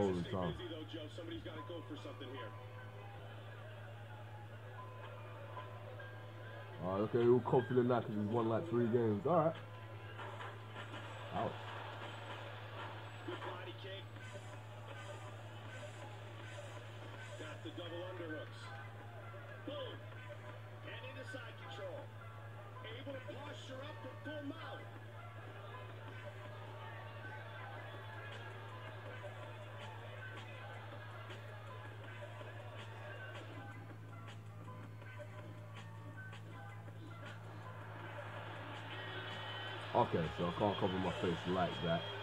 all the time. Somebody's got to go for something here. Alright, okay, all confident now because he's won like 3 games. Alright. Ouch. Good body kick. Got the double underhooks. Boom. And into side control. Able to posture up for full mount. Okay, so I can't cover my face like that.